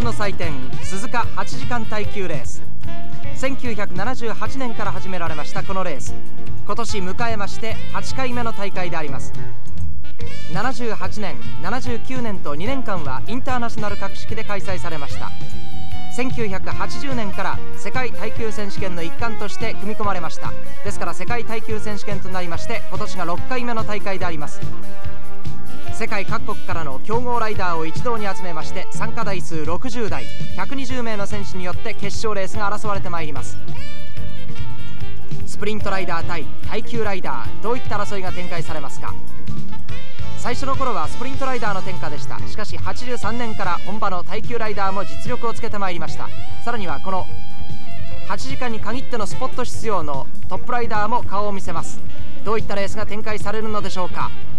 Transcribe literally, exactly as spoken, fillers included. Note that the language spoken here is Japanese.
の祭典鈴鹿はちじかん耐久レース。せんきゅうひゃくななじゅうはちねんから始められましたこのレース、今年迎えましてはちかいめの大会であります。ななじゅうはちねんななじゅうきゅうねんとにねんかんはインターナショナル格式で開催されました。せんきゅうひゃくはちじゅうねんから世界耐久選手権の一環として組み込まれました。ですから世界耐久選手権となりまして今年がろっかいめの大会であります。世界各国からの強豪ライダーを一堂に集めまして参加台数ろくじゅうだいひゃくにじゅうめいの選手によって決勝レースが争われてまいります。スプリントライダー対耐久ライダー、どういった争いが展開されますか。最初の頃はスプリントライダーの天下でした。しかしはちじゅうさんねんから本場の耐久ライダーも実力をつけてまいりました。さらにはこのはちじかんに限ってのスポット出場のトップライダーも顔を見せます。どういったレースが展開されるのでしょうか。